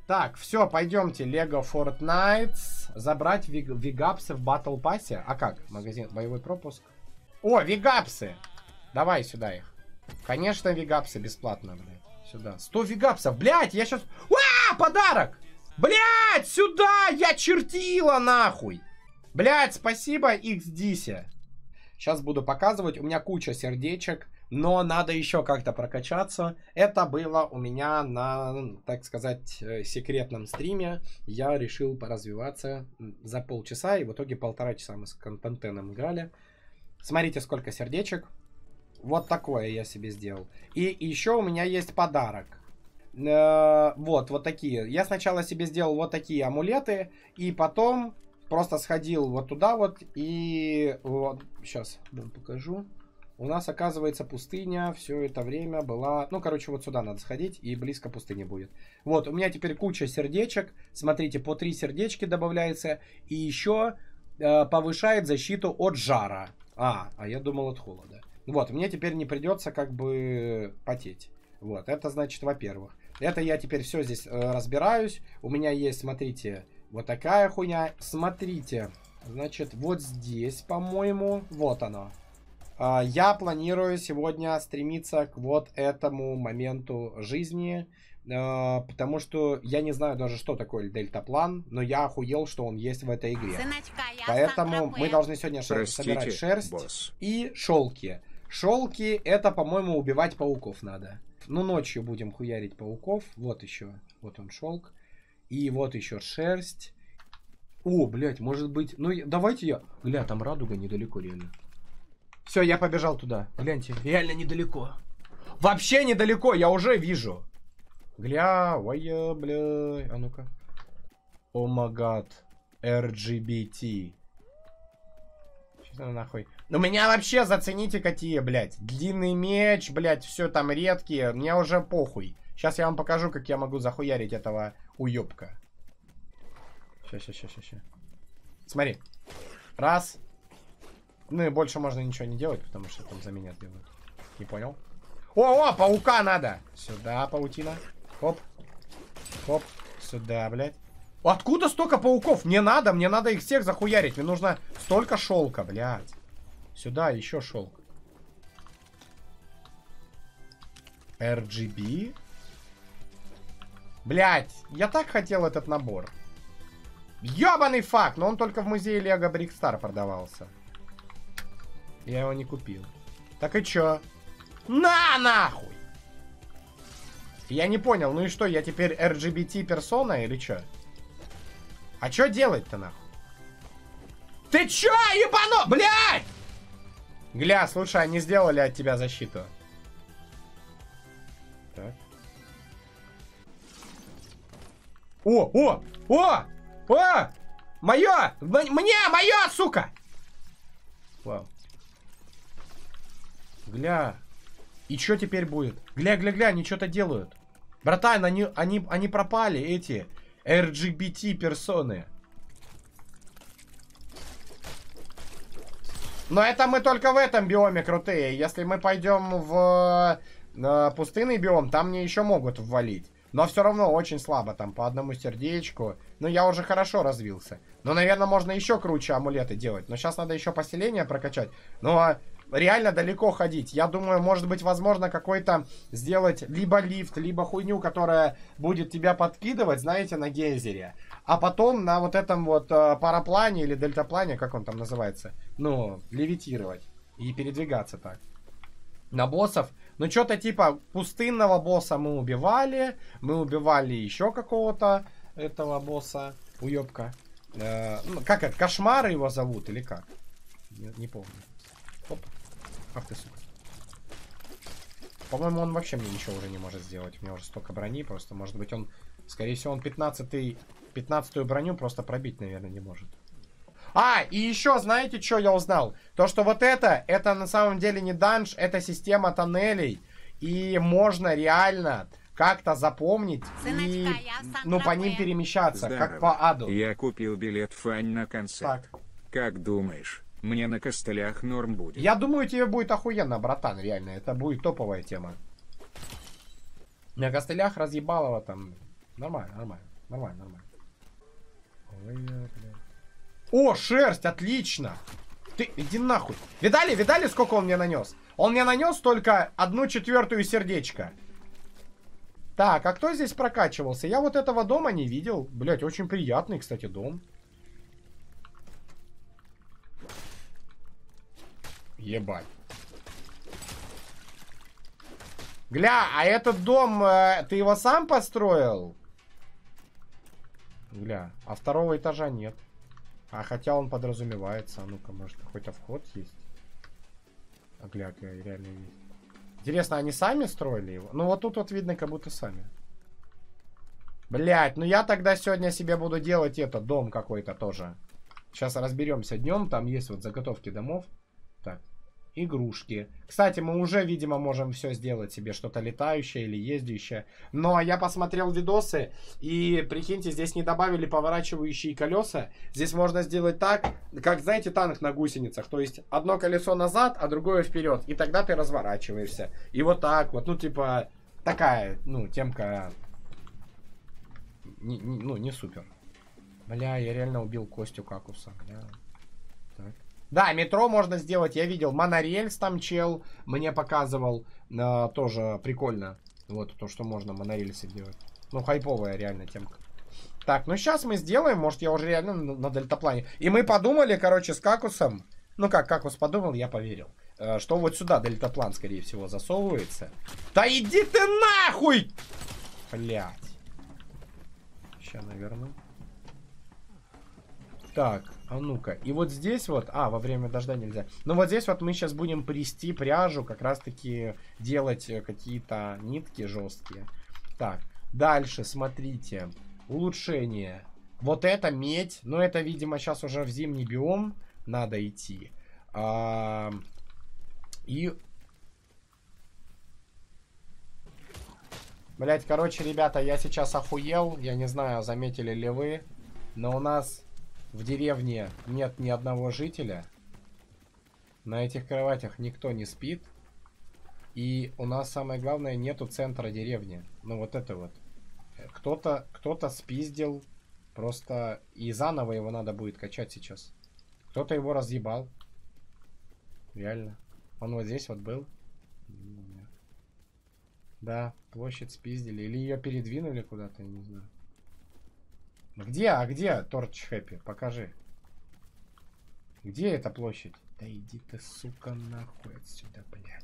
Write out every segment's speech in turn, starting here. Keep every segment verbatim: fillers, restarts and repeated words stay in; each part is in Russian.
Так, все, пойдемте. Лего Fortnite. Забрать виг вигапсы в Battle Pass. А как? Магазин, боевой пропуск. О, вигапсы! Давай сюда их. Конечно, вигапсы бесплатно, блядь. Сюда. сто вигапсов. Блядь, я сейчас... А, подарок! Блядь, сюда! Я чертила, нахуй! Блядь, спасибо, икс десять. Сейчас буду показывать. У меня куча сердечек. Но надо еще как-то прокачаться. Это было у меня на, так сказать, секретном стриме. Я решил поразвиваться за полчаса. И в итоге полтора часа мы с контентом играли. Смотрите, сколько сердечек. Вот такое я себе сделал. И еще у меня есть подарок. Э-э- вот, вот такие. Я сначала себе сделал вот такие амулеты. И потом просто сходил вот туда вот. И вот, сейчас вам покажу. У нас, оказывается, пустыня все это время была... Ну, короче, вот сюда надо сходить, и близко пустыни будет. Вот, у меня теперь куча сердечек. Смотрите, по три сердечки добавляется. И еще э, повышает защиту от жара. А, а я думал от холода. Вот, мне теперь не придется как бы потеть. Вот, это значит, во-первых. Это я теперь все здесь э, разбираюсь. У меня есть, смотрите, вот такая хуйня. Смотрите, значит, вот здесь, по-моему, вот оно. Я планирую сегодня стремиться к вот этому моменту жизни, потому что я не знаю даже, что такое дельтаплан, но я охуел, что он есть в этой игре. Сыночка, поэтому мы должны сегодня Простите, собирать шерсть босс. И шелки. Шелки это, по-моему, убивать пауков надо. Ну, ночью будем хуярить пауков. Вот еще. Вот он шелк. И вот еще шерсть. О, блядь, может быть... Ну, давайте я... Гля, там радуга недалеко реально. Все, я побежал туда. Гляньте, реально недалеко. Вообще недалеко, я уже вижу. Гля, ой, бля. А ну-ка. О май гад. эр джи би ти. Что нахуй? У меня вообще, зацените какие, блядь. Длинный меч, блядь, все там редкие. Мне уже похуй. Сейчас я вам покажу, как я могу захуярить этого уёбка. Сейчас, сейчас, сейчас, сейчас. Смотри. Раз. Ну и больше можно ничего не делать, потому что там за меня сделают. Не понял? О, о, паука надо! Сюда, паутина. Хоп. Хоп. Сюда, блядь. Откуда столько пауков? Мне надо, мне надо их всех захуярить. Мне нужно столько шелка, блядь. Сюда еще шелк. эр джи би. Блядь, я так хотел этот набор. Ёбаный факт, но он только в музее Лего Брикстар продавался. Я его не купил. Так и чё? На нахуй! Я не понял, ну и что, я теперь эр джи би ти персона или чё? А чё делать-то нахуй? Ты чё, ебано? Блядь! Гля, слушай, они сделали от тебя защиту. Так. О, о, о! О! Моё! Мне, моё, сука! Вау. Гля. И что теперь будет? Гля, гля, гля, они что-то делают. Братан, они, они, они пропали, эти эр джи би ти персоны. Но это мы только в этом биоме крутые. Если мы пойдем в э, пустынный биом, там мне еще могут ввалить. Но все равно очень слабо, там по одному сердечку. Ну, я уже хорошо развился. Но, наверное, можно еще круче амулеты делать. Но сейчас надо еще поселение прокачать. Но реально далеко ходить. Я думаю, может быть, возможно, какой-то сделать либо лифт, либо хуйню, которая будет тебя подкидывать, знаете, на гейзере. А потом на вот этом вот э, параплане или дельтаплане, как он там называется, ну, левитировать и передвигаться так. На боссов. Ну, что-то типа пустынного босса мы убивали. Мы убивали еще какого-то этого босса. Уебка. Э, ну, как это? Кошмар его зовут или как? Не, не помню. Оп. Ах ты, сука. По-моему, он вообще мне ничего уже не может сделать. У меня уже столько брони. Просто, может быть, он... Скорее всего, он пятнадцатый, пятнадцатую броню просто пробить, наверное, не может. А, и еще, знаете, что я узнал? То, что вот это, это на самом деле не данж, это система тоннелей. И можно реально как-то запомнить и, ну, по ним перемещаться, Здорово. Как по аду. Я купил билет в Фань на концерт. Так. Как думаешь, мне на костылях норм будет? Я думаю, тебе будет охуенно, братан, реально. Это будет топовая тема. На костылях разъебалово там. Нормально, нормально. Нормально, нормально. Ой, о, шерсть, отлично. Ты, иди нахуй. Видали, видали, сколько он мне нанес? Он мне нанес только одну четвертую сердечко. Так, а кто здесь прокачивался? Я вот этого дома не видел. Блять, очень приятный, кстати, дом. Ебать. Гля, а этот дом, э, ты его сам построил? Гля, а второго этажа нет. А хотя он подразумевается. А ну-ка, может, какой-то вход есть? А гля, реально есть. Интересно, они сами строили его? Ну, вот тут вот видно, как будто сами. Блять, ну я тогда сегодня себе буду делать этот дом какой-то тоже. Сейчас разберемся днем. Там есть вот заготовки домов. Так. Игрушки. Кстати, мы уже, видимо, можем все сделать себе. Что-то летающее или ездящее. Но я посмотрел видосы. И, прикиньте, здесь не добавили поворачивающие колеса. Здесь можно сделать так, как, знаете, танк на гусеницах. То есть, одно колесо назад, а другое вперед. И тогда ты разворачиваешься. И вот так вот. Ну, типа, такая, ну, темка... Не, не, ну, не супер. Бля, я реально убил Костю Какуса. Бля. Так. Да, метро можно сделать, я видел. Монорельс там чел мне показывал. Э, тоже прикольно. Вот то, что можно монорельсы делать. Ну, хайповая реально темка. Так, ну сейчас мы сделаем. Может, я уже реально на, на дельтаплане. И мы подумали, короче, с Какусом. Ну как, Какус подумал, я поверил. Э, что вот сюда дельтаплан, скорее всего, засовывается. Да иди ты нахуй! Блять. Сейчас, наверное. Так, а ну-ка. И вот здесь вот... А, во время дождя нельзя. Ну вот здесь вот мы сейчас будем плести пряжу. Как раз-таки делать какие-то нитки жесткие. Так, дальше, смотрите. Улучшение. Вот это медь. Но это, видимо, сейчас уже в зимний биом надо идти. А... И... Блять, короче, ребята, я сейчас охуел. Я не знаю, заметили ли вы. Но у нас... В деревне нет ни одного жителя. На этих кроватях никто не спит. И у нас самое главное, нету центра деревни. Ну вот это вот. Кто-то кто-то спиздил. Просто и заново его надо будет качать сейчас. Кто-то его разъебал. Реально. Он вот здесь вот был. Да, площадь спиздили. Или ее передвинули куда-то, я не знаю. Где? А где Торч Хэппи? Покажи. Где эта площадь? Да иди ты, сука, нахуй отсюда, блядь.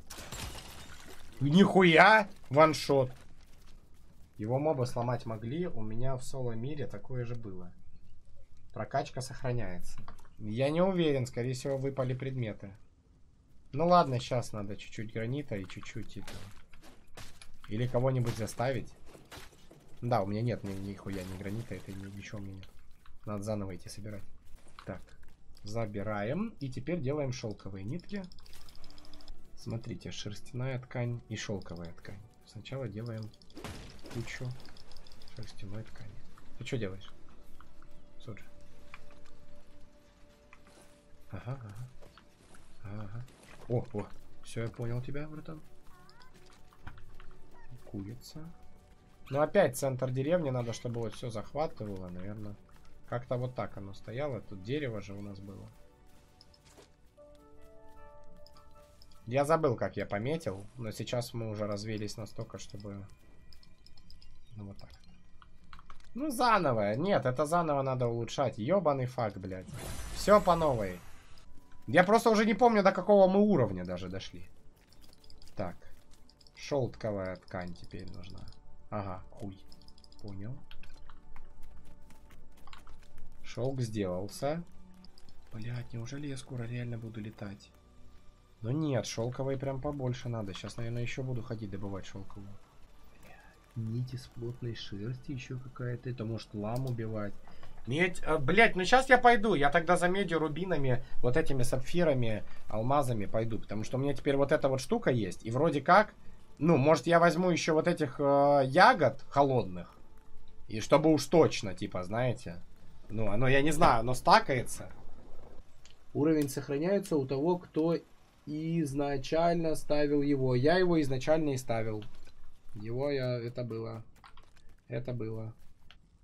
Нихуя! Ваншот. Его мобы сломать могли. У меня в соло-мире такое же было. Прокачка сохраняется. Я не уверен. Скорее всего, выпали предметы. Ну ладно, сейчас надо чуть-чуть гранита и чуть-чуть этого. Или кого-нибудь заставить. Да, у меня нет ни, нихуя ни гранита, это ни, ничего у меня нет. Надо заново идти собирать. Так, забираем. И теперь делаем шелковые нитки. Смотрите, шерстяная ткань и шелковая ткань. Сначала делаем кучу шерстяной ткани. Ты что делаешь? Суджи. Ага, ага. Ага. О, о, все, я понял тебя, братан. Курица. Ну опять центр деревни надо, чтобы вот все захватывало, наверное. Как-то вот так оно стояло. Тут дерево же у нас было. Я забыл, как я пометил. Но сейчас мы уже развелись настолько, чтобы... Ну вот так. Ну заново. Нет, это заново надо улучшать. Ёбаный факт, блядь. Все по новой. Я просто уже не помню, до какого мы уровня даже дошли. Так. Шелковая ткань теперь нужна. Ага, хуй. Понял. Шелк сделался. Блять, неужели я скоро реально буду летать? Ну нет, шелковой прям побольше надо. Сейчас, наверное, еще буду ходить добывать шелковую. Нить из плотной шерсти еще какая-то. Это может лам убивать. Медь, а, блять, ну сейчас я пойду. Я тогда за медью, рубинами, вот этими сапфирами, алмазами пойду. Потому что у меня теперь вот эта вот штука есть. И вроде как... Ну, может, я возьму еще вот этих э, ягод холодных. И чтобы уж точно, типа, знаете. Ну, оно, я не знаю, оно стакается. Уровень сохраняется у того, кто изначально ставил его. Я его изначально и ставил. Его я... Это было. Это было.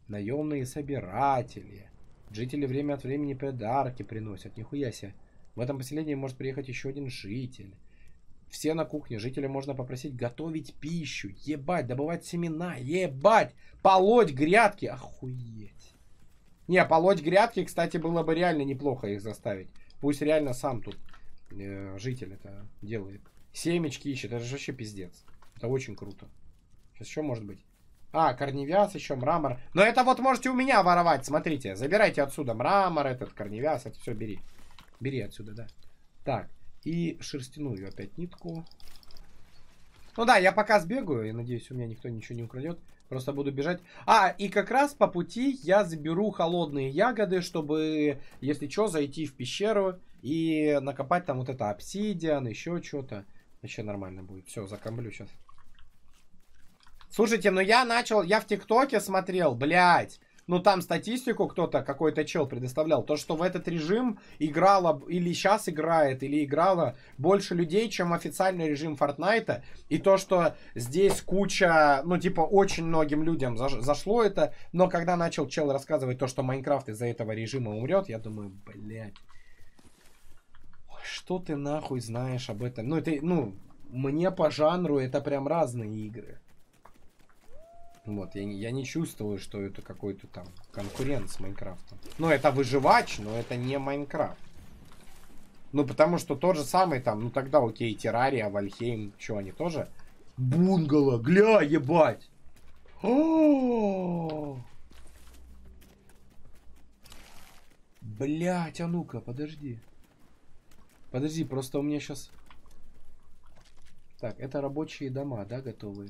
Наемные собиратели. Жители время от времени подарки приносят. Нихуя себе. В этом поселении может приехать еще один житель. Все на кухне. Жителям можно попросить готовить пищу. Ебать, добывать семена. Ебать, полоть грядки. Охуеть. Не, полоть грядки, кстати, было бы реально неплохо их заставить. Пусть реально сам тут э, житель это делает. Семечки ищет. Это же вообще пиздец. Это очень круто. Сейчас еще может быть. А, корневяз, еще мрамор. Но это вот можете у меня воровать, смотрите. Забирайте отсюда мрамор, этот корневяз, это все бери. Бери отсюда, да. Так, и шерстяную опять нитку. Ну да, я пока сбегаю, и надеюсь, у меня никто ничего не украдет. Просто буду бежать. А, и как раз по пути я заберу холодные ягоды, чтобы, если что, зайти в пещеру и накопать там вот это обсидиан, еще что-то. Вообще нормально будет. Все, закомблю сейчас. Слушайте, ну я начал, я в ТикТоке смотрел, блядь. Ну там статистику кто-то, какой-то чел предоставлял. То, что в этот режим играло, или сейчас играет, или играло больше людей, чем официальный режим Фортнайта. И то, что здесь куча, ну типа очень многим людям зашло это. Но когда начал чел рассказывать то, что Майнкрафт из-за этого режима умрет, я думаю, блядь. Что ты нахуй знаешь об этом? Ну это, ну, мне по жанру это прям разные игры. Вот, я, я не чувствую, что это какой-то там конкурент с Майнкрафтом. Ну, это выживач, но это не Майнкрафт. Ну, потому что тот же самый там, ну тогда окей, Террария, Вальхейм, что они тоже? Бунгало, гля, ебать! О-о-о! Блять, а ну-ка, подожди. Подожди, просто у меня сейчас... Так, это рабочие дома, да, готовые?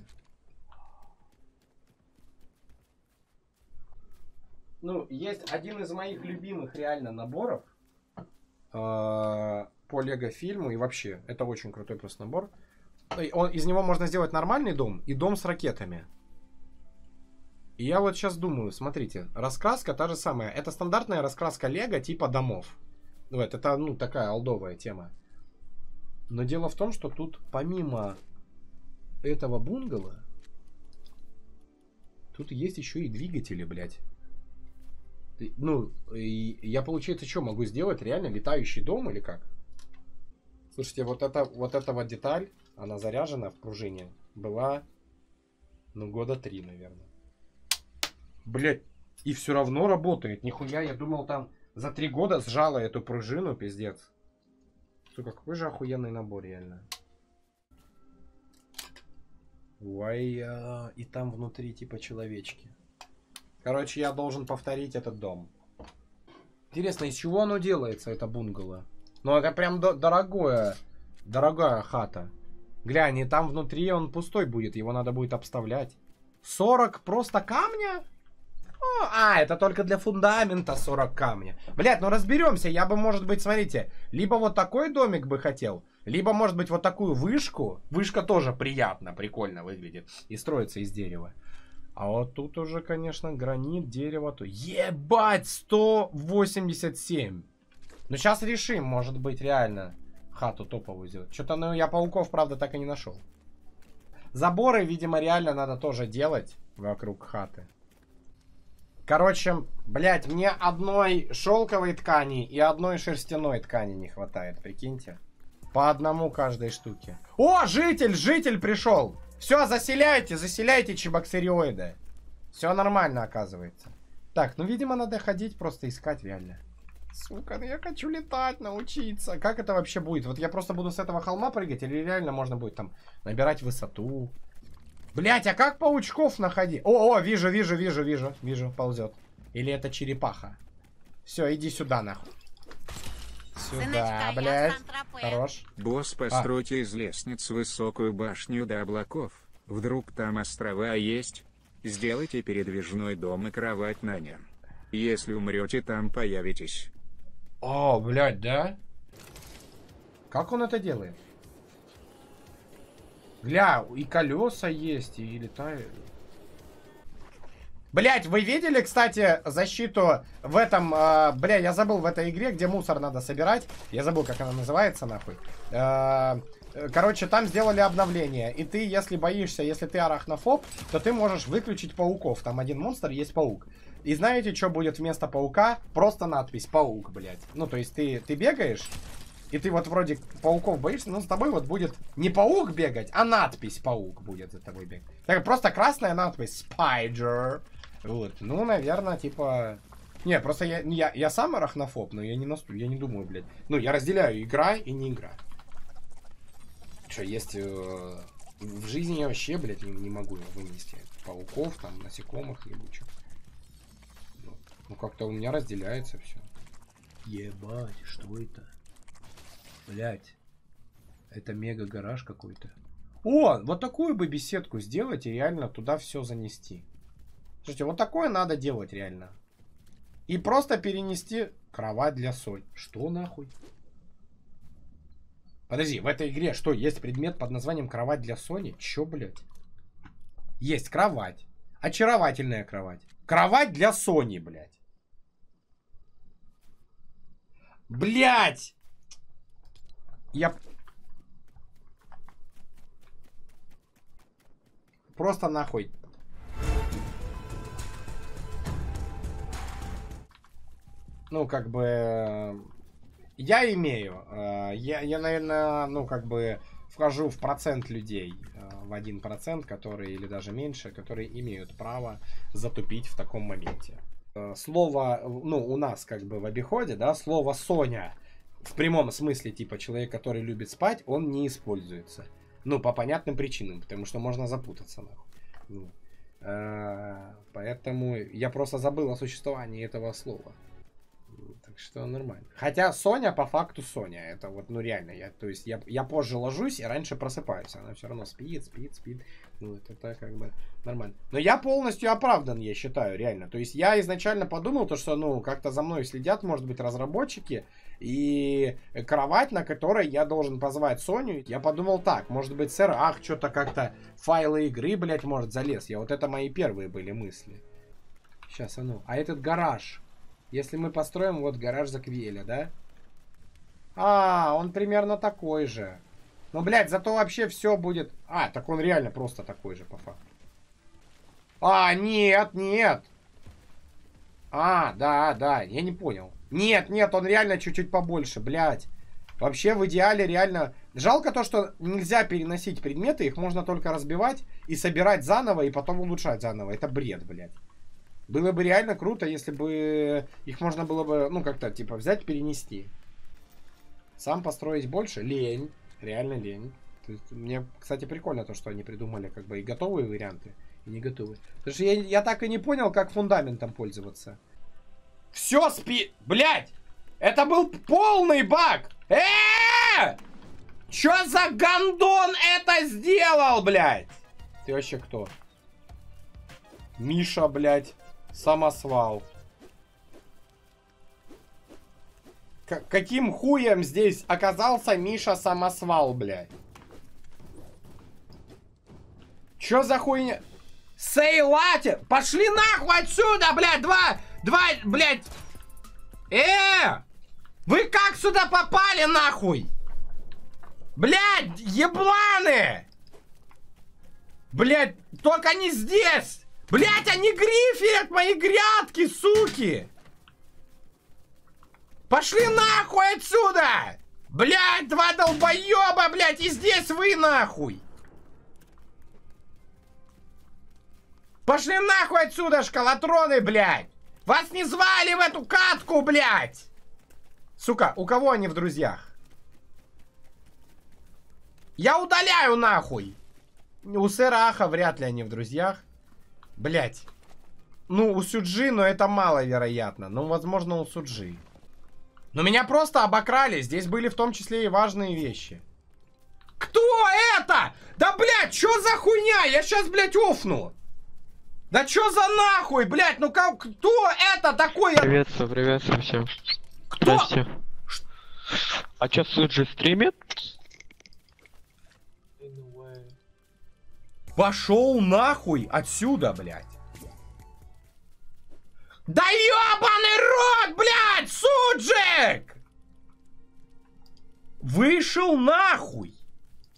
Ну, есть один из моих любимых реально наборов э, по Лего фильму. И вообще, это очень крутой просто набор. Он, из него можно сделать нормальный дом и дом с ракетами. И я вот сейчас думаю, смотрите, раскраска та же самая. Это стандартная раскраска Лего типа домов. Вот, это, ну, такая олдовая тема. Но дело в том, что тут помимо этого бунгало, тут есть еще и двигатели, блядь. Ну, и я, получается, что могу сделать? Реально летающий дом или как? Слушайте, вот это вот эта вот деталь, она заряжена в пружине, была, ну, года три, наверное. Блять, и все равно работает. Нихуя, я думал, там за три года сжала эту пружину, пиздец. Сука, какой же охуенный набор, реально. Ой, а, и там внутри типа человечки. Короче, я должен повторить этот дом. Интересно, из чего оно делается, это бунгало? Ну, это прям дорогое, дорогая хата. Глянь, и там внутри он пустой будет, его надо будет обставлять. сорок просто камня? О, а, это только для фундамента сорок камня. Блядь, ну разберемся, я бы, может быть, смотрите, либо вот такой домик бы хотел, либо, может быть, вот такую вышку. Вышка тоже приятно, прикольно выглядит и строится из дерева. А вот тут уже, конечно, гранит, дерево. То... Ебать, сто восемьдесят семь. Ну, сейчас решим, может быть, реально хату топовую сделать. Что-то, ну, я пауков, правда, так и не нашел. Заборы, видимо, реально надо тоже делать вокруг хаты. Короче, блядь, мне одной шелковой ткани и одной шерстяной ткани не хватает, прикиньте. По одному каждой штуке. О, житель, житель пришел! Все, заселяйте, заселяйте чебоксариоиды. Все нормально, оказывается. Так, ну, видимо, надо ходить, просто искать реально. Сука, ну я хочу летать, научиться. Как это вообще будет? Вот я просто буду с этого холма прыгать, или реально можно будет там набирать высоту? Блять, а как паучков находить? О, о, вижу, вижу, вижу, вижу, вижу, ползет. Или это черепаха? Все, иди сюда, нахуй. Сюда, блядь. Хорош. Босс, постройте а. из лестниц высокую башню до облаков. Вдруг там острова есть? Сделайте передвижной дом и кровать на нем. Если умрете, там появитесь. О, блядь, да? Как он это делает? Гля, и колеса есть, и летает. Блять, вы видели, кстати, защиту в этом, э, бля, я забыл, в этой игре, где мусор надо собирать. Я забыл, как она называется, нахуй. Э, Короче, там сделали обновление. И ты, если боишься, если ты арахнофоб, то ты можешь выключить пауков. Там один монстр, есть паук. И знаете, что будет вместо паука? Просто надпись «Паук», блядь. Ну, то есть ты, ты бегаешь, и ты вот вроде пауков боишься, но с тобой вот будет не паук бегать, а надпись «Паук» будет за тобой бегать. Так, просто красная надпись «Spider». Вот. Ну, наверное, типа... Не, просто я, я, я сам арахнофоб, но я не, насту... я не думаю, блядь. Ну, я разделяю игра и не игра. Что, есть... Э... В жизни я вообще, блядь, не, не могу вынести пауков, там, насекомых, ебучих. Ну, ну как-то у меня разделяется все. Ебать, что это? Блядь. Это мега-гараж какой-то. О, вот такую бы беседку сделать и реально туда все занести. Слушайте, вот такое надо делать реально. И просто перенести кровать для Соль. Что нахуй? Подожди, в этой игре что, есть предмет под названием кровать для Сони? Чё, блядь? Есть кровать. Очаровательная кровать. Кровать для Сони, блядь. Блядь! Я... Просто нахуй. Ну, как бы... Я имею. Я, я, наверное, ну, как бы... Вхожу в процент людей. В один процент, которые, или даже меньше, которые имеют право затупить в таком моменте. Слово, ну, у нас, как бы, в обиходе, да, слово «Соня» в прямом смысле, типа, человек, который любит спать, он не используется. Ну, по понятным причинам, потому что можно запутаться, нахуй. Ну, а, поэтому я просто забыл о существовании этого слова. Так что нормально. Хотя Соня по факту Соня. Это вот, ну реально, я, то есть я, я позже ложусь и раньше просыпаюсь. Она все равно спит, спит, спит. Ну, это, это как бы нормально. Но я полностью оправдан, я считаю, реально. То есть я изначально подумал, то, что, ну, как-то за мной следят, может быть, разработчики. И кровать, на которой я должен позвать Соню. Я подумал так, может быть, сэр, ах, что-то как-то файлы игры, блядь, может, залез. Я вот это мои первые были мысли. Сейчас, а ну. А этот гараж. Если мы построим вот гараж Заквеля, да? А, он примерно такой же. Ну, блядь, зато вообще все будет... А, так он реально просто такой же, по факту. А, нет, нет. А, да, да, я не понял. Нет, нет, он реально чуть-чуть побольше, блядь. Вообще, в идеале, реально... Жалко то, что нельзя переносить предметы, их можно только разбивать и собирать заново, и потом улучшать заново. Это бред, блядь. Было бы реально круто, если бы их можно было бы, ну, как-то, типа, взять, перенести. Сам построить больше? Лень. Реально лень. То есть, мне, кстати, прикольно то, что они придумали, как бы, и готовые варианты, и не готовые. Потому что я, я так и не понял, как фундаментом пользоваться. Все, спи... Блядь! Это был полный баг! Эээ! Чё за гандон это сделал, блядь? Ты вообще кто? Миша, блядь. Самосвал. К каким хуем здесь оказался Миша Самосвал, блядь? Чё за хуйня? Сейлате! Пошли нахуй отсюда, блядь! Два... Два, блядь! Э! Вы как сюда попали, нахуй? Блядь, ебланы! Блядь, только не здесь! Блядь, они гриферят мои грядки, суки! Пошли нахуй отсюда! Блядь, два долбоеба, блядь, и здесь вы нахуй! Пошли нахуй отсюда, шкалатроны, блядь! Вас не звали в эту катку, блядь! Сука, у кого они в друзьях? Я удаляю нахуй! У сэра Аха вряд ли они в друзьях. Блять. Ну, у Сюджи, но это маловероятно. Ну, возможно, у Суджи. Но меня просто обокрали. Здесь были в том числе и важные вещи. Кто это? Да, блядь, что за хуйня? Я сейчас, блядь, офну. Да что за нахуй, блядь? Ну, как, кто это такой? Приветствую, приветствую всем. Кто? Здрасте. А что, Суджи стримит? Пошел нахуй отсюда, блядь. Да ёбаный рот, блядь, Суджик! Вышел нахуй.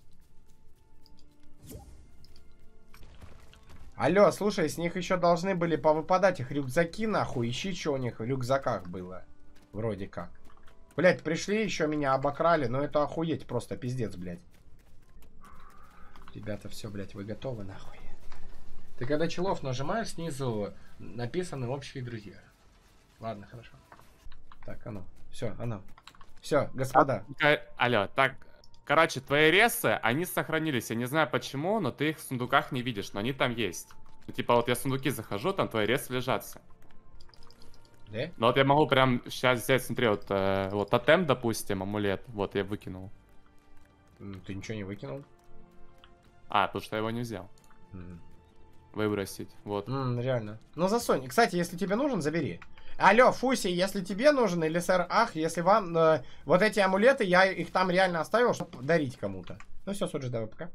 Алло, слушай, с них еще должны были повыпадать их рюкзаки, нахуй. Ищи, что у них в рюкзаках было. Вроде как. Блять, пришли, еще меня обокрали. Но это охуеть просто, пиздец, блядь. Ребята, все, блядь, вы готовы, нахуй. Ты когда челов нажимаешь, снизу написаны общие друзья. Ладно, хорошо. Так, оно. Все, оно. Все, господа. А, алло, так... Короче, твои ресы, они сохранились. Я не знаю почему, но ты их в сундуках не видишь, но они там есть. Ну, типа вот я в сундуки захожу, там твои ресы лежатся. Да? Ну вот я могу прям сейчас взять, смотри, вот, э, вот тотем, допустим, амулет. Вот я выкинул. Ты ничего не выкинул? А, потому что я его не взял. Mm. Выбросить, вот. Mm, реально. Ну засунь. Кстати, если тебе нужен, забери. Алло, Фуси, если тебе нужен, или сэр Ах, если вам э, вот эти амулеты, я их там реально оставил, чтобы дарить кому-то. Ну все, Суджи, давай, пока.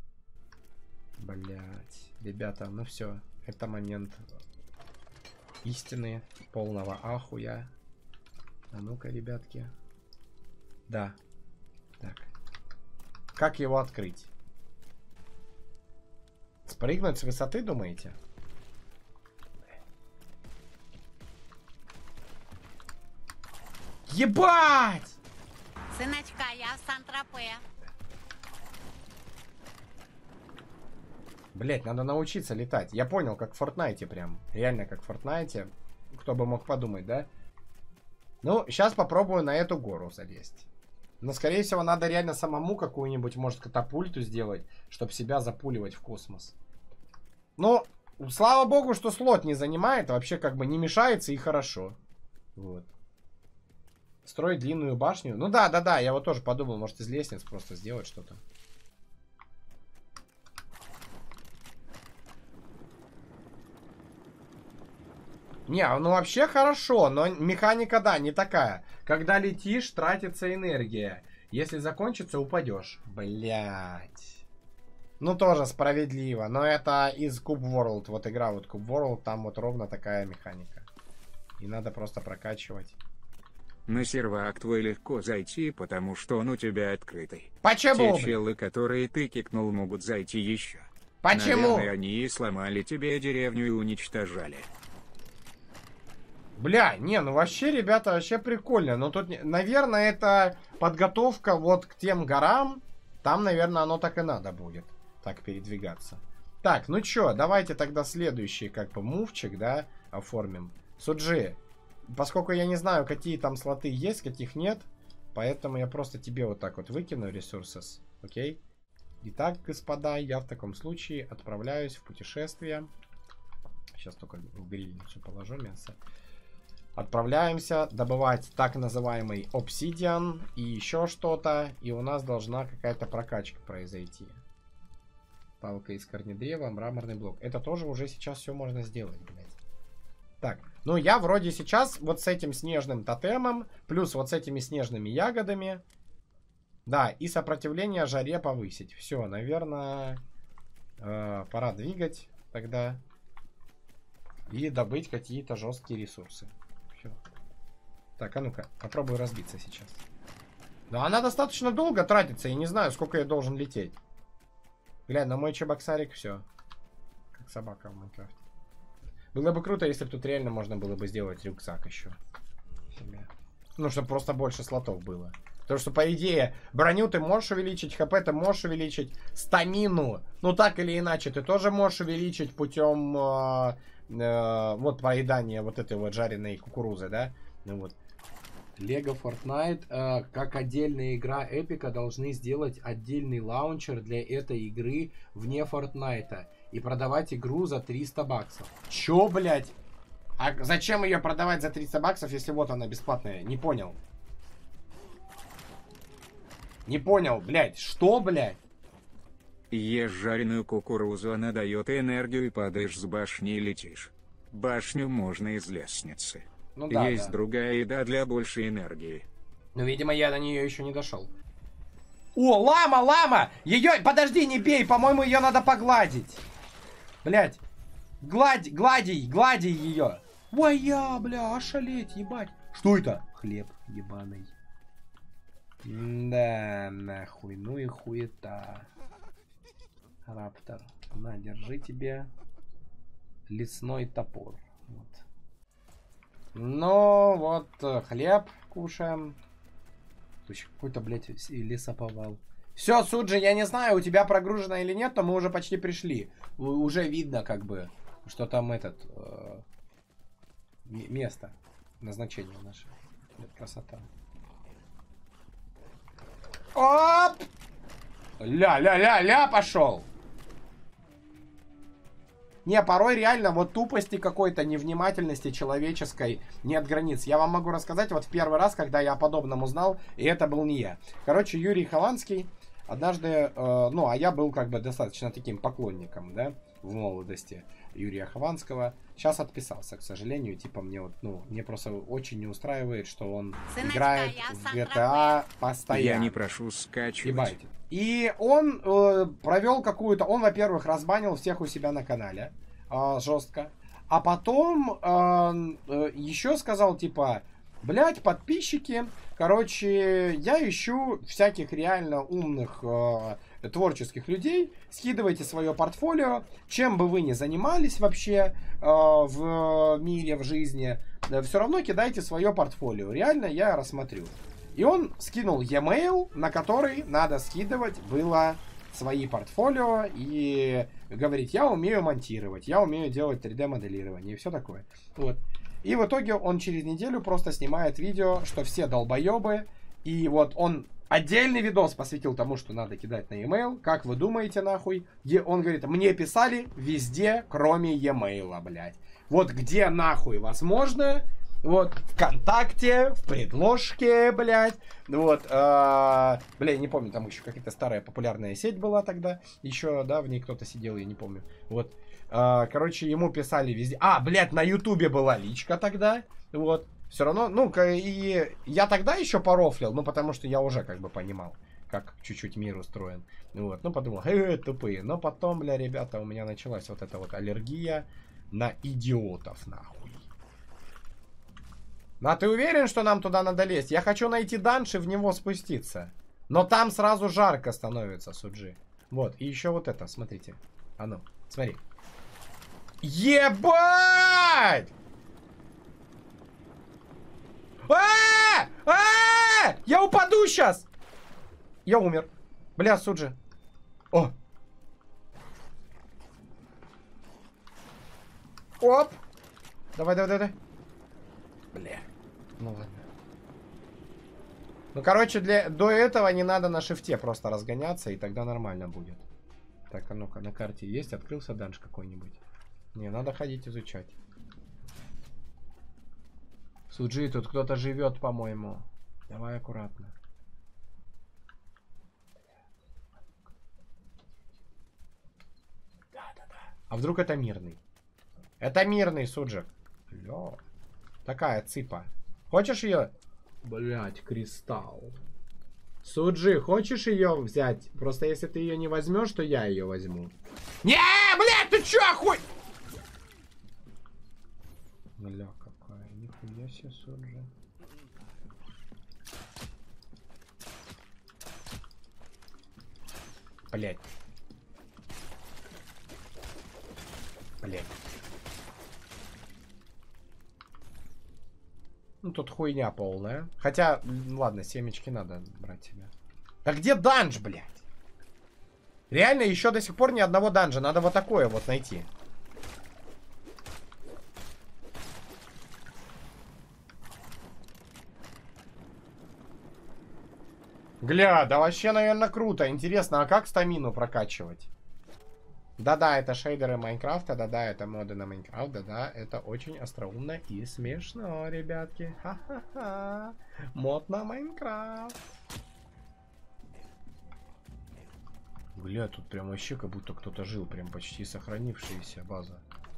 Блять, ребята, ну все, это момент истины, полного ахуя. А ну-ка, ребятки. Да. Так. Как его открыть? Спрыгнуть с высоты, думаете? Ебать! Сыночка, я в Сан-Тропе. Блять, надо научиться летать. Я понял, как в Фортнайте прям. Реально, как в Фортнайте. Кто бы мог подумать, да? Ну, сейчас попробую на эту гору залезть. Но, скорее всего, надо реально самому какую-нибудь, может, катапульту сделать, чтобы себя запуливать в космос. Ну, слава богу, что слот не занимает, вообще как бы не мешается и хорошо. Вот. Строить длинную башню. Ну да, да, да, я вот тоже подумал, может из лестниц просто сделать что-то. Не, ну вообще хорошо, но механика, да, не такая. Когда летишь, тратится энергия. Если закончится, упадешь. Блять. Ну тоже справедливо, но это из Cube World. Вот игра вот Cube World, там вот ровно такая механика. И надо просто прокачивать. На сервак твой легко зайти, потому что он у тебя открытый. Почему? Те челы, которые ты кикнул, могут зайти еще. Почему? Наверное, они и сломали тебе деревню и уничтожали. Бля, не, ну вообще, ребята, вообще прикольно. Но тут, наверное, это подготовка вот к тем горам. Там, наверное, оно так и надо будет. Так передвигаться. Так, ну чё, давайте тогда следующий, как бы, мувчик, да, оформим. Суджи, поскольку я не знаю, какие там слоты есть, каких нет, поэтому я просто тебе вот так вот выкину ресурсы, окей? Итак, господа, я в таком случае отправляюсь в путешествие. Сейчас только в грильницу положу мясо. Отправляемся добывать так называемый обсидиан и еще что-то. И у нас должна какая-то прокачка произойти. Палка из корнедрева, мраморный блок. Это тоже уже сейчас все можно сделать, блядь. Так, ну я вроде сейчас вот с этим снежным тотемом, плюс вот с этими снежными ягодами. Да, и сопротивление жаре повысить. Все, наверное, э, пора двигать тогда. И добыть какие-то жесткие ресурсы. Все. Так, а ну-ка, попробую разбиться сейчас. Да, она достаточно долго тратится. Я не знаю, сколько я должен лететь. Глянь, на мой чебоксарик все. Как собака в Майнкрафте. Было бы круто, если бы тут реально можно было бы сделать рюкзак еще. Себе. Ну, чтобы просто больше слотов было. Потому что, по идее, броню ты можешь увеличить, хп ты можешь увеличить, стамину, ну, так или иначе, ты тоже можешь увеличить путем э, э, вот поедания вот этой вот жареной кукурузы, да? Ну вот. Лего Fortnite, э, как отдельная игра Эпика, должны сделать отдельный лаунчер для этой игры вне Fortnite и продавать игру за триста баксов. Чё, блядь? А зачем ее продавать за триста баксов, если вот она бесплатная? Не понял. Не понял, блядь. Что, блядь? Ешь жареную кукурузу, она дает энергию, и падаешь с башни и летишь. Башню можно из лестницы. Ну да, Есть да. другая еда для большей энергии. Ну, видимо, я до нее еще не дошел. О, лама, лама! Ее, подожди, не бей, по-моему, ее надо погладить. Блядь. Гладь, глади, глади ее. Ой, я, бля, ошалеть, ебать. Что это? Хлеб ебаный. Да, нахуй, ну и хуета. Раптор, на, держи тебе. лесной топор. Вот. Ну, вот, хлеб кушаем. Тут какой-то, блядь, лесоповал. Все, Суджи, я не знаю, у тебя прогружено или нет, но мы уже почти пришли. У уже видно, как бы, что там этот... Э, место назначения наше. Это красота. Оп! Ля-ля-ля-ля, пошел! Не, порой реально вот тупости какой-то, невнимательности человеческой нет границ. Я вам могу рассказать, вот в первый раз, когда я о подобном узнал, и это был не я. Короче, Юрий Хованский однажды, э, ну, а я был как бы достаточно таким поклонником, да, в молодости Юрия Хованского. Сейчас отписался, к сожалению, типа мне вот, ну, мне просто очень не устраивает, что он Сыночка, играет в джи ти эй постоянно. Я не прошу скачивать. Ебайте. И он э, провел какую-то... Он, во-первых, разбанил всех у себя на канале. Э, жестко. А потом э, э, еще сказал, типа... Блять, подписчики. Короче, я ищу всяких реально умных э, творческих людей. Скидывайте свое портфолио. Чем бы вы ни занимались вообще э, в мире, в жизни. Э, все равно кидайте свое портфолио. Реально я рассмотрю. И он скинул e-mail, на который надо скидывать было свои портфолио и говорить, я умею монтировать, я умею делать три дэ моделирование и все такое. Вот. И в итоге он через неделю просто снимает видео, что все долбоебы. И вот он отдельный видос посвятил тому, что надо кидать на e-mail. Как вы думаете, нахуй? Где он говорит, мне писали везде, кроме e-mail, блядь. Вот где нахуй возможно... Вот, ВКонтакте, в предложке, блядь. Вот, э, бля, не помню, там еще какая-то старая популярная сеть была тогда. Еще, да, в ней кто-то сидел, я не помню. Вот, э, короче, ему писали везде. А, блядь, на Ютубе была личка тогда. Вот, все равно, ну, и я тогда еще порофлил, ну, потому что я уже как бы понимал, как чуть-чуть мир устроен. Вот, ну, подумал, э, тупые. Но потом, бля, ребята, у меня началась вот эта вот аллергия на идиотов, нахуй. Ну, а ты уверен, что нам туда надо лезть? Я хочу найти данж и в него спуститься. Но там сразу жарко становится, Суджи. Вот, и еще вот это, смотрите. А ну, смотри. Ебать! А! А! Я упаду сейчас! Я умер. Бля, Суджи. О! Оп! Давай, давай, давай. Бля. Ну ладно. Ну, короче, для... до этого не надо на шифте просто разгоняться, и тогда нормально будет. Так, а ну-ка, на карте есть? Открылся данж какой-нибудь? Не, надо ходить изучать. Суджи, тут кто-то живет, по-моему. Давай аккуратно. Да-да-да. А вдруг это мирный? Это мирный, Суджик. Лё. Такая цыпа. Хочешь ее? Блять, кристалл. Суджи, хочешь ее взять? Просто если ты ее не возьмешь, то я ее возьму. Не, блядь, ты че, охуй? Бля, какая, нихуя себе, Суджи. Блять. Блять. Ну, тут хуйня полная. Хотя, ладно, семечки надо брать себе. А где данж, блядь? Реально, еще до сих пор ни одного данжа. Надо вот такое вот найти. Гля, да вообще, наверное, круто. Интересно, а как стамину прокачивать? Да-да, это шейдеры Майнкрафта, да-да, это моды на Майнкрафт, да-да, это очень остроумно и смешно, ребятки. Ха-ха-ха. Мод на Майнкрафт. Бля, тут прям вообще как будто кто-то жил, прям почти сохранившаяся база.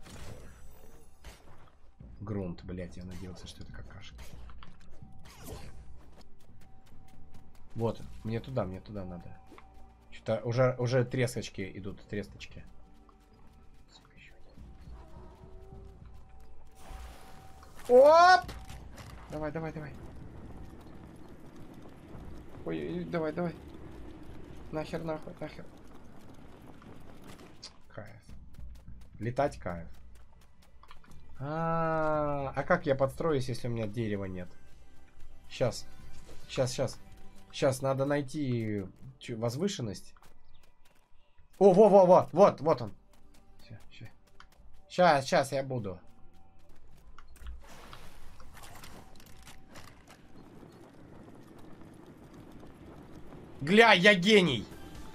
Грунт, блядь, я надеялся, что это какашка. Вот, мне туда, мне туда надо. Что-то уже, уже трескочки идут, тресточки. Оп! Давай, давай, давай. Ой, давай, давай. Нахер, нахуй, нахер. Кайф. Летать кайф. А, а как я подстроюсь, если у меня дерева нет? Сейчас. Сейчас, сейчас. Сейчас надо найти возвышенность. О, во, во, во, вот, вот он. Сейчас, сейчас я буду. Гля, я гений.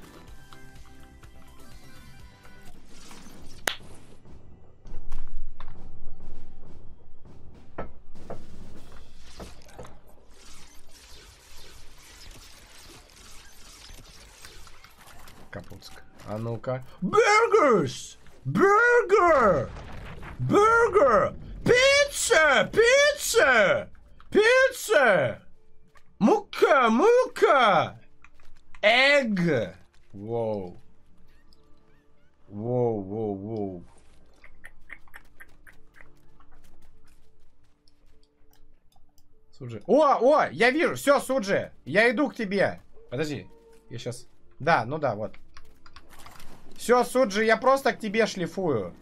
Капуцк. А ну-ка. Бургерс! Бургер! Бургер! Пицца! Пицца! Пицца! Мука! Мука! Эгг! Воу. Воу, воу, воу. Суджи. О, о, я вижу. Все, Суджи. Я иду к тебе. Подожди. Я сейчас... Да, ну да, вот. Все, Суджи, я просто к тебе шлифую.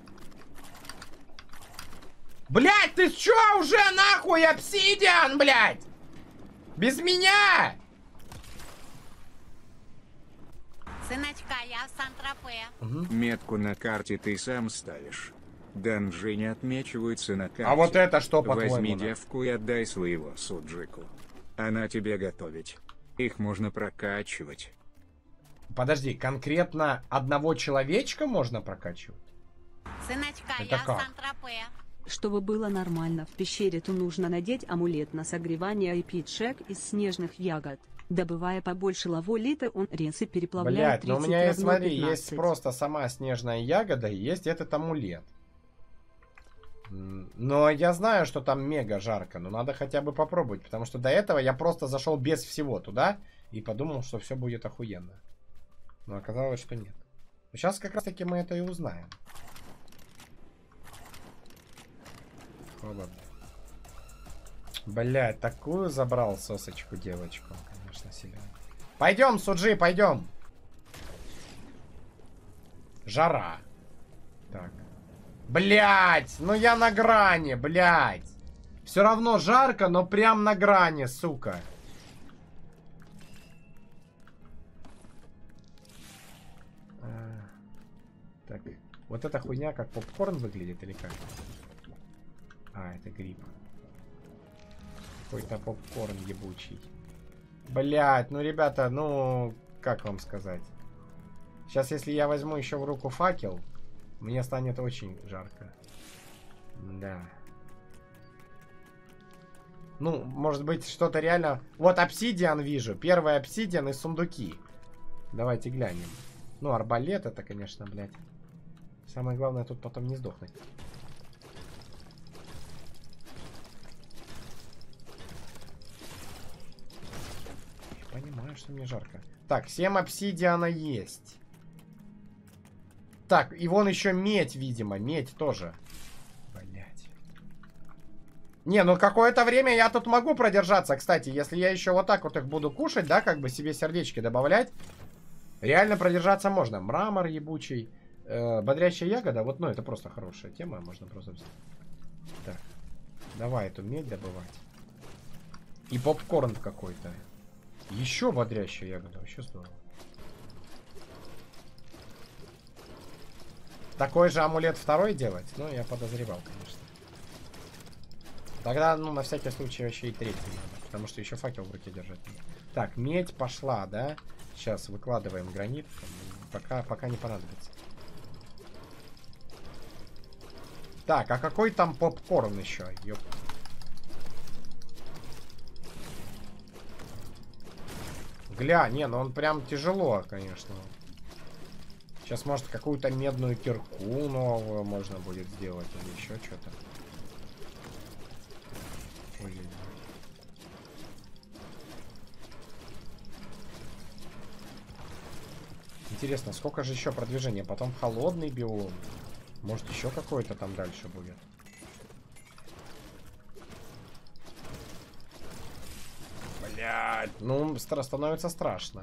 Блять, ты чё уже нахуй, обсидиан, блять? Без меня! Сыночка, я в Сан-Тропе. Угу. Метку на карте ты сам ставишь. Данжи не отмечиваются на карте. А вот это что, по-твоему? Возьми девку и отдай своего Суджику. Она тебе готовить. Их можно прокачивать. Подожди, конкретно одного человечка можно прокачивать? Сыночка, Это я как? в Сан-Тропе. Чтобы было нормально в пещере, то нужно надеть амулет на согревание и пить шек из снежных ягод. Добывая побольше лаволита, он ресы переплавляет Блять, ну у тридцать меня есть, равно смотри, есть пятнадцать. просто сама снежная ягода и есть этот амулет. М, Но я знаю, что там мега жарко, но надо хотя бы попробовать, потому что до этого я просто зашел без всего туда и подумал, что все будет охуенно. Но оказалось, что нет. Сейчас как раз таки мы это и узнаем. Холодно. Блять, такую забрал сосочку девочку, конечно, себе. Пойдем, Суджи, пойдем. Жара. Так. Блять, ну я на грани, блять. Все равно жарко, но прям на грани, сука. А, так, вот эта хуйня как попкорн выглядит или как? А, это гриб. Какой-то попкорн ебучий. Блять, ну ребята, ну как вам сказать? Сейчас, если я возьму еще в руку факел, мне станет очень жарко. Да. Ну, может быть, что-то реально... Вот обсидиан вижу. Первый обсидиан и сундуки. Давайте глянем. Ну, арбалет это, конечно, блядь. Самое главное, тут потом не сдохнуть. Я понимаю, что мне жарко. Так, семь обсидиана есть. Так, и вон еще медь, видимо. Медь тоже. Блять. Не, ну какое-то время я тут могу продержаться. Кстати, если я еще вот так вот их буду кушать, да, как бы себе сердечки добавлять, реально продержаться можно. Мрамор ебучий. Э, бодрящая ягода. Вот, ну, это просто хорошая тема. Можно просто взять. Так. Давай эту медь добывать. И попкорн какой-то. Еще бодрящая ягода. Вообще здорово. Такой же амулет второй делать? Ну, я подозревал, конечно. Тогда, ну, на всякий случай вообще и третий надо. Потому что еще факел в руке держать надо. Так, медь пошла, да? Сейчас выкладываем гранит. Пока, пока не понадобится. Так, а какой там попкорн еще? Ёп. Гля, не, ну он прям тяжело, конечно. Сейчас, может, какую-то медную кирку новую можно будет сделать или еще что-то. Интересно, сколько же еще продвижения? Потом холодный биом. Может, еще какой-то там дальше будет. Блядь, ну, становится страшно.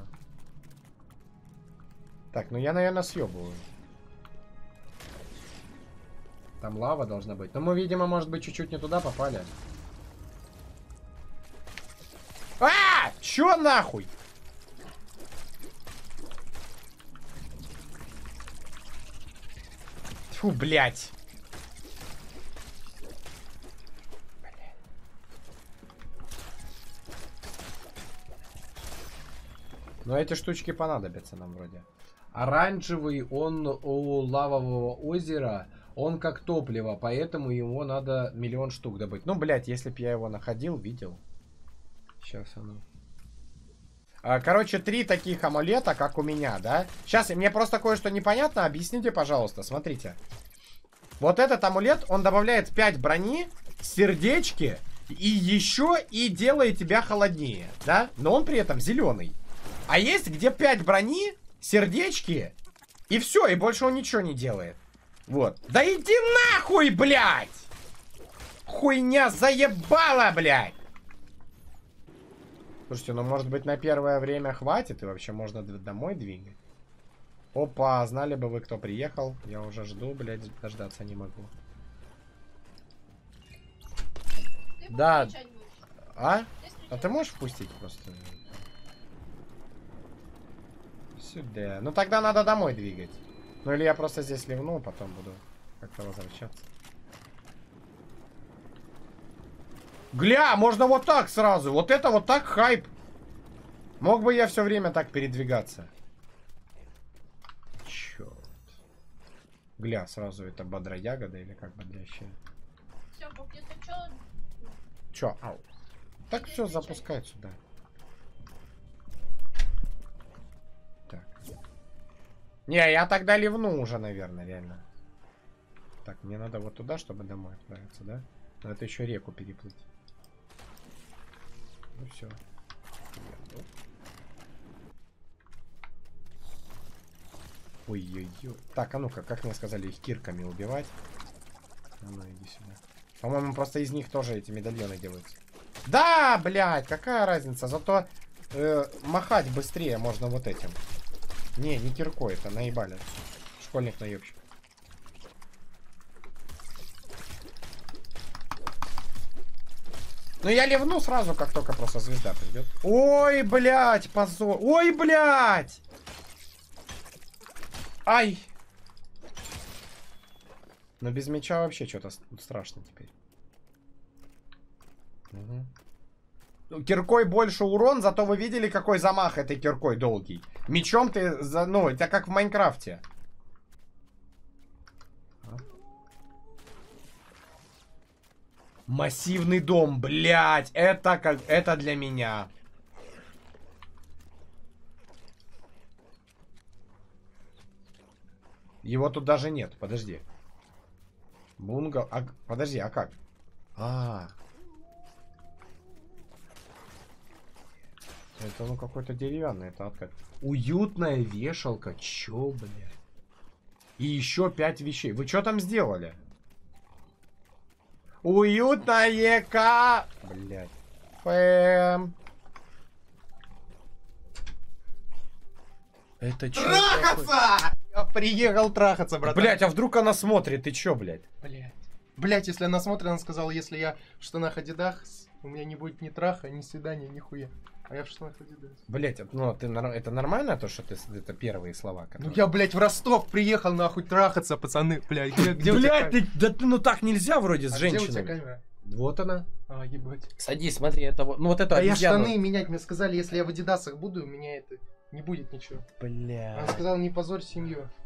Так, ну я, наверное, съебываю. Там лава должна быть. Но мы, видимо, может быть, чуть-чуть не туда попали. А! Чё нахуй? Фу, блядь. Но эти штучки понадобятся нам вроде. Оранжевый, он у лавового озера, он как топливо, поэтому его надо миллион штук добыть. Ну, блядь, если бы я его находил, видел. Сейчас оно. А, короче, три таких амулета, как у меня, да? Сейчас, мне просто кое-что непонятно, объясните, пожалуйста, смотрите. Вот этот амулет, он добавляет пять брони, сердечки, и еще и делает тебя холоднее, да? Но он при этом зеленый. А есть где пять брони, сердечки, и все, и больше он ничего не делает. Вот. Да иди нахуй, блядь! Хуйня заебала, блядь! Слушайте, ну может быть на первое время хватит, и вообще можно домой двигать. Опа, знали бы вы, кто приехал. Я уже жду, блядь, дождаться не могу. Ты да. А? А ты можешь впустить просто? Сюда. Ну тогда надо домой двигать. Ну или я просто здесь ливну, потом буду как-то возвращаться. Гля, можно вот так сразу. Вот это вот так хайп. Мог бы я все время так передвигаться. Черт. Гля, сразу это бодроягода или как бодрящая? Все, Бог, если чё... Чё? Ау. Так все запускает сюда. Так. Не, я тогда ливну уже, наверное, реально. Так, мне надо вот туда, чтобы домой отправиться, да? Но это еще реку переплыть. Ну все. Ой-ой-ой. Так, а ну-ка, как мне сказали, их кирками убивать? А ну иди сюда. По-моему, просто из них тоже эти медальоны делаются. Да, блядь, какая разница? Зато э, махать быстрее можно вот этим. Не, не киркой, это наебали. Школьник наебщик. Ну я ливну сразу, как только просто звезда придет. Ой, блядь, позор. Ой, блядь. Ай. Но без меча вообще что-то страшно теперь. Угу. Киркой больше урон, зато вы видели, какой замах этой киркой долгий. Мечом ты, за... ну, это как в Майнкрафте. Массивный дом, блядь, это как, это для меня. Его тут даже нет, подожди. Бунгал, а, подожди, а как? А, это ну какой-то деревянный, это как? Уютная вешалка, чё, блядь? И еще пять вещей. Вы что там сделали? Уютная ка... Блядь. Фэм. Это чё? Трахаться! Я приехал трахаться, братан. Блядь, а вдруг она смотрит? Ты чё, блядь? Блядь. Блядь, если она смотрит, она сказала, если я в штанах Адидах, у меня не будет ни траха, ни свидания, ни хуя. А я в штанах Адидас. Блядь, ну ты, это нормально то, что ты... Это первые слова, которые... Ну я, блядь, в Ростов приехал, нахуй, трахаться, пацаны. Блядь, где, где блядь, ты, да ты, ну так нельзя вроде с а женщинами. где у тебя камера? Вот она. А, ебать. Садись, смотри, это вот... Ну вот это А я обезьяна. штаны менять, мне сказали, если я в Адидасах буду, у меня это... Не будет ничего. Бля. Она сказала, не позорь семью.